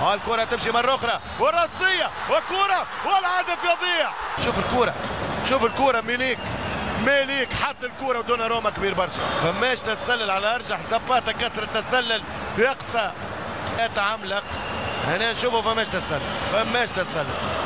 الكرة تمشي مرة أخرى والرأسية وكرة والهدف يضيع. شوف الكرة ميليك حط الكرة ودون روما كبير برشا. فماش تسلل على أرجح زباطة كسر التسلل يقصى يتعملق هنا نشوفوا فماش تسلل